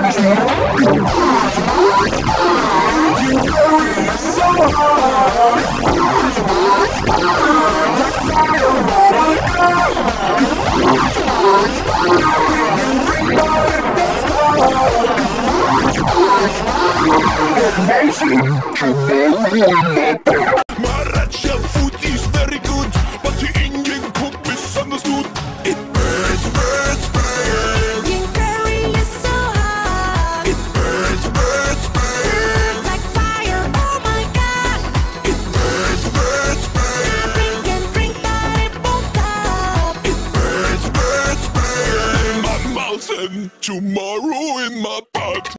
Maracha food is very good, but the Indian cook misunderstood. It burns, burns, burns. King curry is so hot. It burns, burns, burns. Like fire, oh my god. It burns, burns, burns. Drink and drink, but it won't stop. It burns, burns, burns. In my mouth and tomorrow in my butt.